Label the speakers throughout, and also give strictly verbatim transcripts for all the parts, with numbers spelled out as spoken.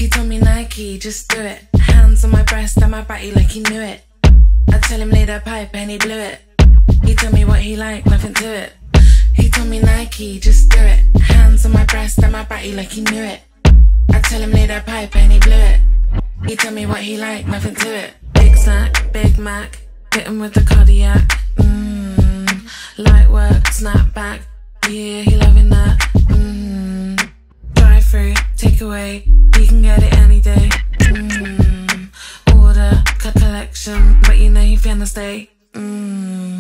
Speaker 1: He told me Nike, just do it. Hands on my breast and my body like he knew it. I tell him lay that pipe and he blew it. He told me what he liked, nothing to it. He told me Nike, just do it. Hands on my breast and my body like he knew it. I tell him lay that pipe and he blew it. He told me what he liked, nothing to it. Big snack, Big Mac, hit him with the cardiac. Mmm, light work, snap back. Yeah, he loving that. Mmm, drive through, take away. You can get it any day. Mmm, order, cut collection, but you know he finna stay. Mmm.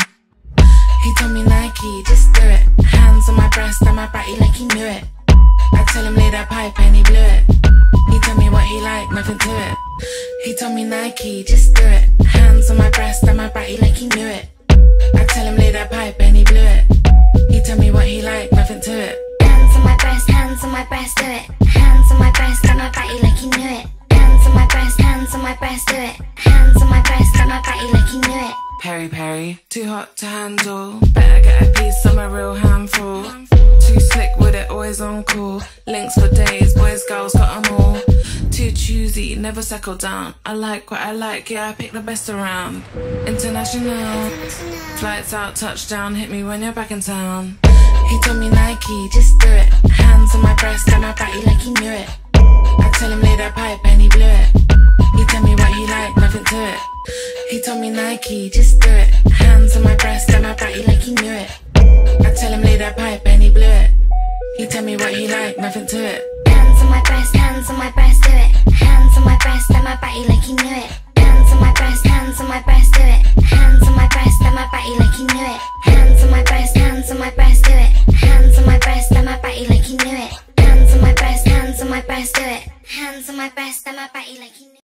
Speaker 1: He told me Nike, just do it. Hands on my breast and my body like he knew it. I tell him lay that pipe and he blew it. He told me what he liked, nothing to it. He told me Nike, just do it. Hands on my breast and my body like he knew it. I tell him lay that pipe and he blew it. He told me what he liked, nothing to it.
Speaker 2: Hands on my breast, hands on my breast, do it. Hands on my breast and my body like he knew it. Hands on my breast, hands on my breast, do it. Hands on my breast and my body like he knew it.
Speaker 1: Perry Perry, too hot to handle. Better get a piece, I'm a real handful. Too slick with it, always on call. Links for days, boys, girls, got them all. Too choosy, never settle down. I like what I like, yeah, I pick the best around. International, flights out, touchdown. Hit me when you're back in town. He told me Nike, just do it. Hands on my breast and my body like he knew it. I tell him lay that pipe and he blew it. He told me what he liked, nothing to it. He told me Nike, just do it. Hands on my breast and my body like he knew it. I tell him lay that pipe and he blew it. He told me what he liked, nothing to it.
Speaker 2: Hands on my breast, hands on my breast, do it. Hands on my breast and my body like he knew it. Hands on my breast, hands on my breast, do it. Hands on my breast and my body like he knew it. Hands on my breast, hands on my breast, do it. Hands on my breast and my body like he knew it. Hands on my breast, hands on my breast, do it. Hands on my breast and my body like he knew it.